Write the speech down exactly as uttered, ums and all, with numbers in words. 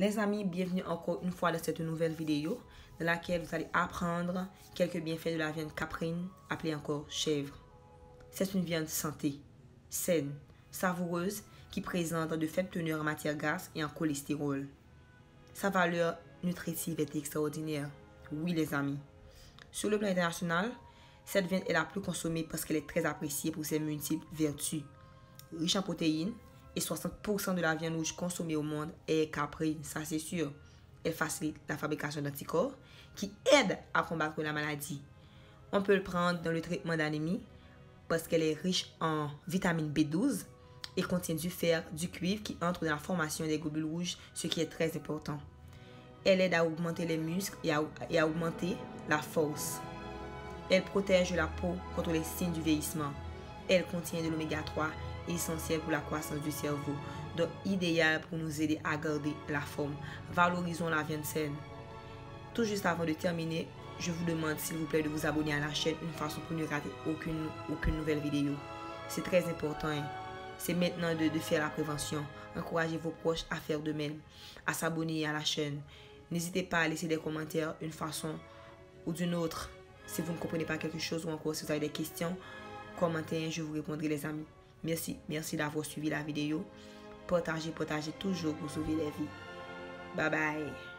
Les amis, bienvenue encore une fois dans cette nouvelle vidéo dans laquelle vous allez apprendre quelques bienfaits de la viande caprine, appelée encore chèvre. C'est une viande santé, saine, savoureuse qui présente de faibles teneurs en matière grasse et en cholestérol. Sa valeur nutritive est extraordinaire. Oui les amis. Sur le plan international, cette viande est la plus consommée parce qu'elle est très appréciée pour ses multiples vertus. Riche en protéines, et soixante pour cent de la viande rouge consommée au monde est caprine, ça c'est sûr. Elle facilite la fabrication d'anticorps qui aident à combattre la maladie. On peut le prendre dans le traitement d'anémie parce qu'elle est riche en vitamine B douze et contient du fer, du cuivre qui entre dans la formation des globules rouges, ce qui est très important. Elle aide à augmenter les muscles et à, et à augmenter la force. Elle protège la peau contre les signes du vieillissement. Elle contient de l'oméga trois, essentiel pour la croissance du cerveau, donc idéal pour nous aider à garder la forme. Valorisons la viande saine. Tout juste avant de terminer, je vous demande s'il vous plaît de vous abonner à la chaîne, une façon pour ne rater aucune, aucune nouvelle vidéo. C'est très important. Hein? C'est maintenant de, de faire la prévention. Encouragez vos proches à faire de même, à s'abonner à la chaîne. N'hésitez pas à laisser des commentaires d'une façon ou d'une autre. Si vous ne comprenez pas quelque chose ou encore si vous avez des questions, commentez, je vous répondrai les amis. Merci, merci d'avoir suivi la vidéo. Partagez, partagez toujours pour sauver les vies. Bye bye.